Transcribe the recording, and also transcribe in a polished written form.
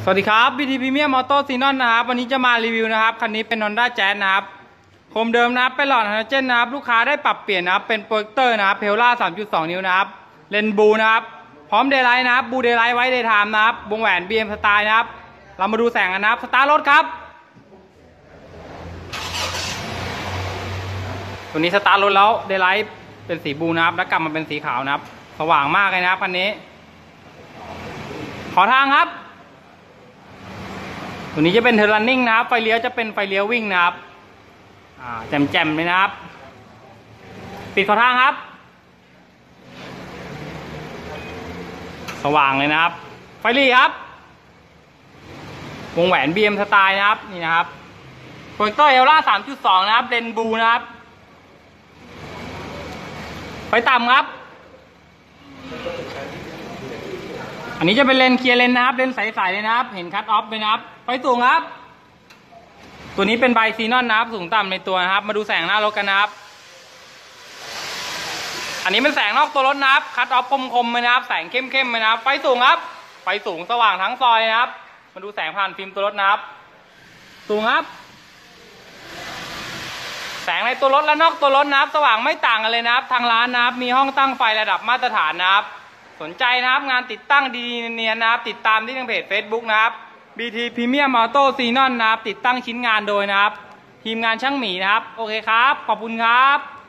วัสดีครับ BT Premium Auto Xenon นะครับวันนี้จะมารีวิวนะครับคันนี้เป็น Honda Jazz นะครับโคมเดิมนะครับเป็นหลอดไฮโดรเจนนะครับลูกค้าได้ปรับเปลี่ยนนะครับเป็นโปรเจคเตอร์นะครับเพลล่า 3.2 นิ้วนะครับเลนส์บูนะครับพร้อมเดย์ไลท์นะครับบูเดย์ไลท์ไว้เดย์ไทม์นะครับวงแหวน BM สไตล์นะครับเรามาดูแสงกันนะครับสตาร์ทรถครับตัวนี้สตาร์ทรถแล้วเดย์ไลท์เป็นสีบูนะครับแล้วกลับมาเป็นสีขาวนะครับสว่างมากเลยนะครับคันนี้ขอทางครับตัวนี้จะเป็นเทอร์รันนิ่งนะครับไฟเลี้ยวจะเป็นไฟเลี้ยววิ่งนะครับแจ่มๆเลยนะครับปิดขอทางครับสว่างเลยนะครับไฟรีครับวงแหวน BM สไตล์นะครับนี่นะครับโปรเจคเตอร์เอลล่า 3.2 นะครับเลนส์บูนะครับไฟต่ำครับอันนี้จะเป็นเลนเคลียร์เลนนะครับเลนใสๆเลยนะครับเห็นคัทออฟไหมนะครับไฟสูงครับตัวนี้เป็นไบซีนอนนะครับสูงต่ำในตัวนะครับมาดูแสงหน้ารถกันนะครับอันนี้เป็นแสงนอกตัวรถนะครับคัทออฟคมๆเลยนะครับแสงเข้มๆเลยนะครับไฟสูงครับไฟสูงสว่างทั้งซอยนะครับมาดูแสงผ่านฟิล์มตัวรถนะครับสูงครับแสงในตัวรถและนอกตัวรถนะครับสว่างไม่ต่างกันเลยนะครับทางร้านนะครับมีห้องตั้งไฟระดับมาตรฐานนะครับสนใจนะครับงานติดตั้งดีๆเนียนๆนะครับติดตามที่ทางเพจ Facebook นะครับ BT Premium Auto Xenon นะครับติดตั้งชิ้นงานโดยนะครับทีมงานช่างหมีนะครับโอเคครับขอบคุณครับ